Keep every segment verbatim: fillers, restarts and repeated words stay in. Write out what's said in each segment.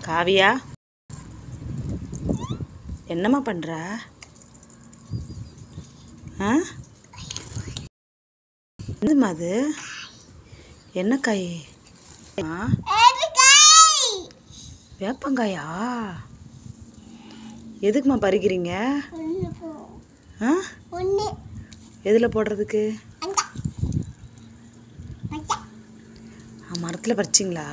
காவியா, என்னம்மா பண்ற? ஆ என்னம்மா அது? என்ன காய்? வேப்பங்காயா? எதுக்குமா பறிக்கிறீங்க? ஆ எதில் போடுறதுக்கு? மரத்தில் பறிச்சிங்களா?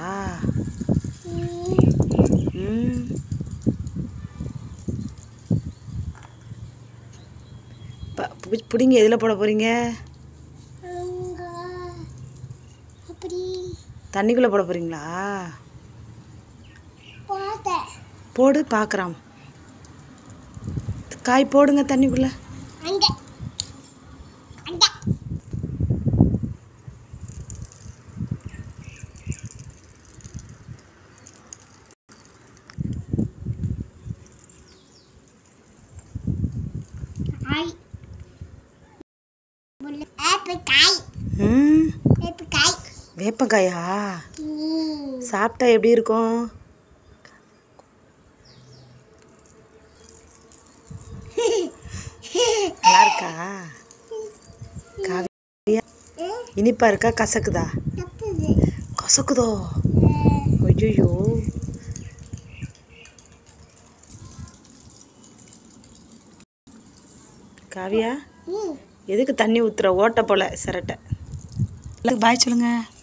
ம் பிடிங்க. எதில் போட போகிறீங்க? தண்ணிக்குள்ளே போட போகிறீங்களா? போடு பார்க்குறான். காய் போடுங்க தண்ணிக்குள்ளே. ம் வேப்பங்காயா? சாப்பிட்டா எப்படி இருக்கும்? நல்லா இருக்கா? காவியா, இனிப்பா இருக்கா கசக்குதா? கசக்குதோ? ஐயோ, காவியா எதுக்கு தண்ணி ஊற்றுற? ஓட்ட போல சிரட்டை. பாய் சொல்லுங்க.